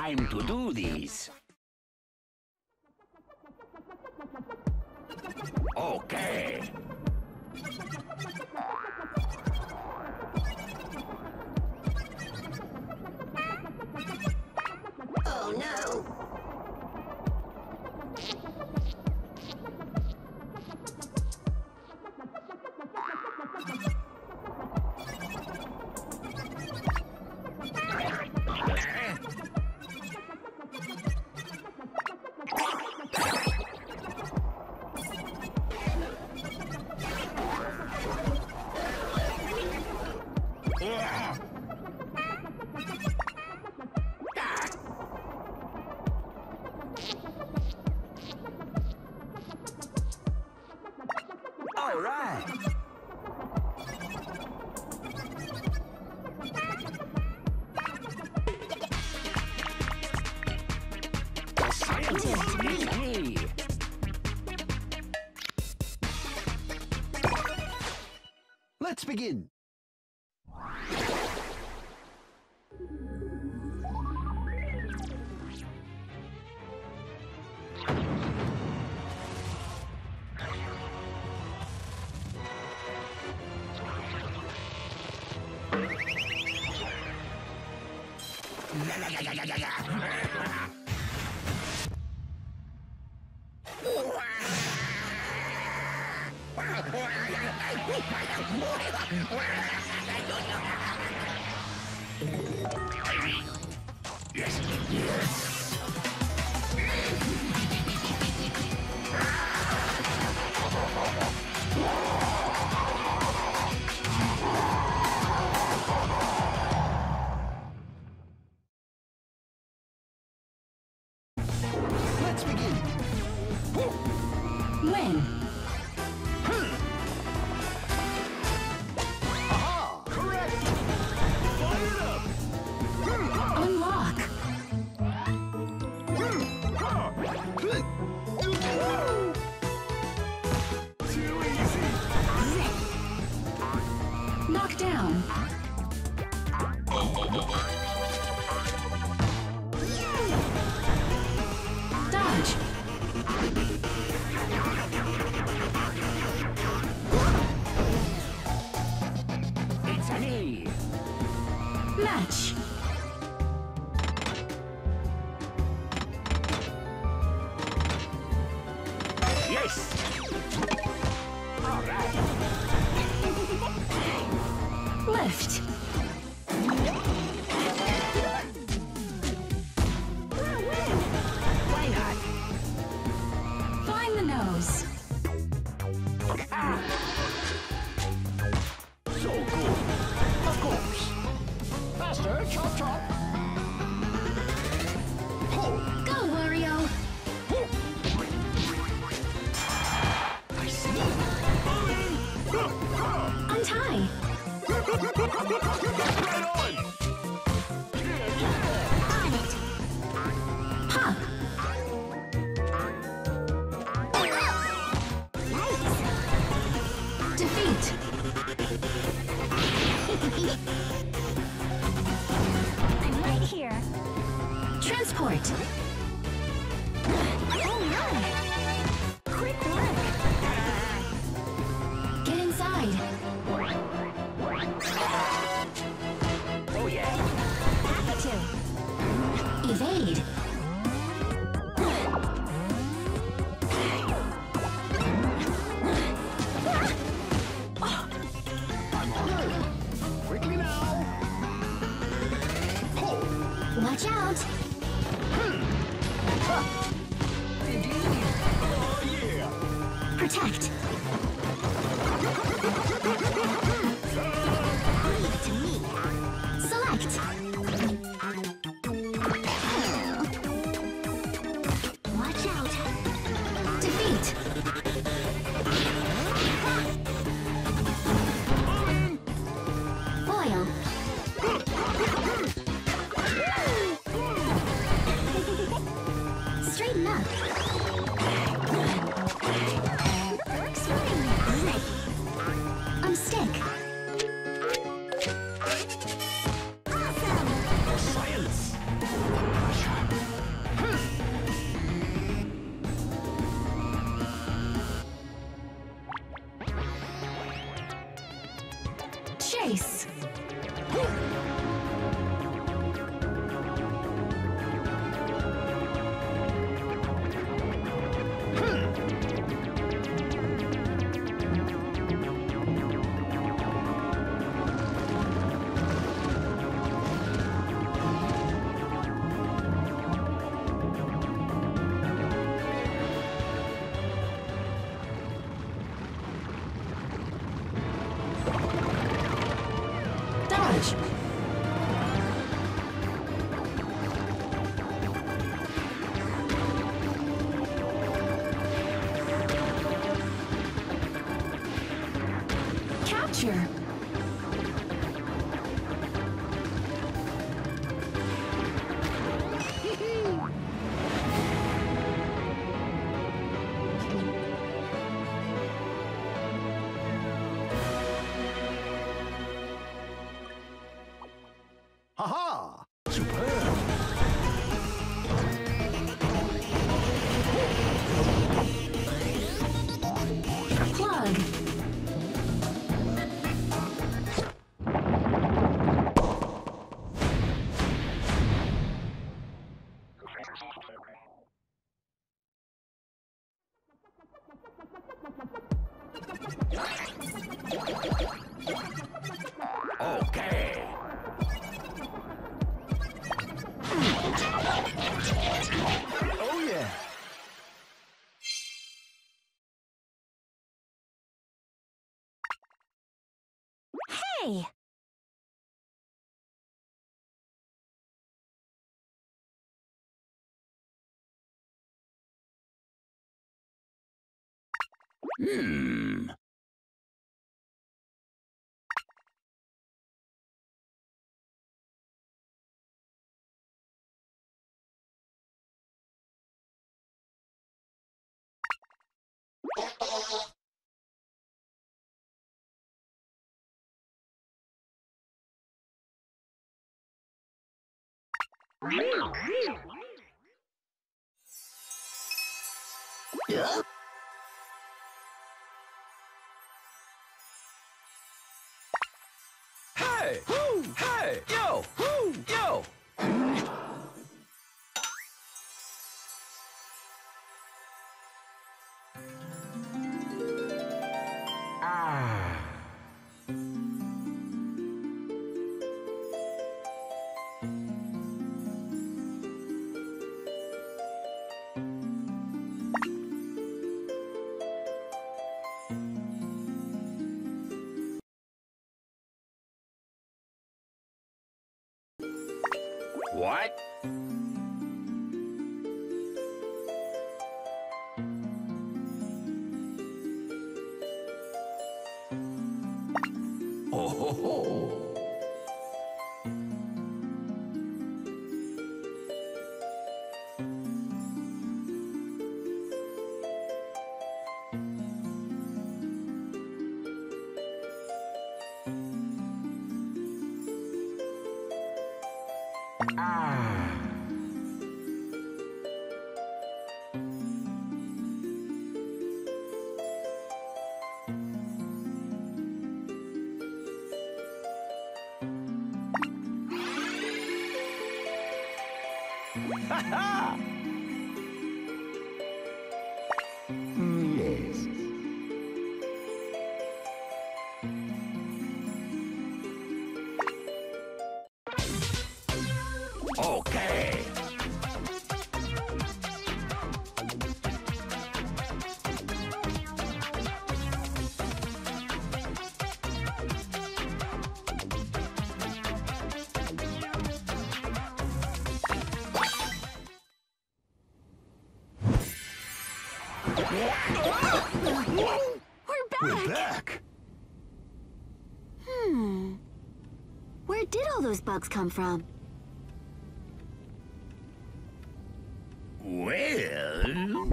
time to do this. Okay. Oh no! All right. The scientist is me. Let's begin. Yes, yes. Let's begin. When? Aha! Correct! Fire up! Unlock. Too easy! Knock down. Dodge. It's me. Match. Yes. All right. Lift. Why not? Find the nose. So good. Of course. Faster, chop chop. Go, Wario. I see. Untie. Right on! On it. Pop. Defeat. I'm right here. Transport. Oh no! Quick work. Get inside. Oh yeah. Happy to. Evade. Quickly now! Watch out. Oh yeah! Protect. Leave to me. Select. Watch out. Defeat. Foil. Straighten up. Hey! Hey! Woo! Hey! Yo! Woo! Yo! What? Oh ho ho! Ha ha! Yes. Okay. We're back! Where did all those bugs come from? Well...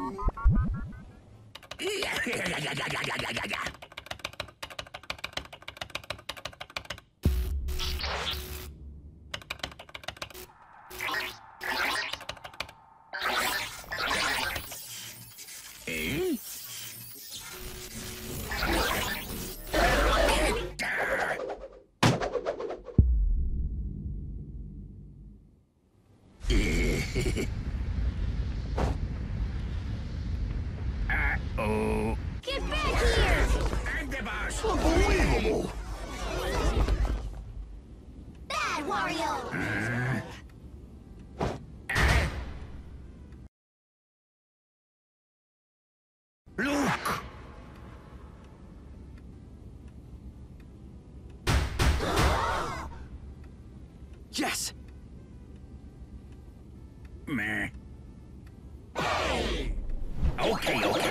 Eh? Uh-oh. Get back here! I'm the boss. Unbelievable! Bad Wario! Look! Yes! Meh. Okay, okay.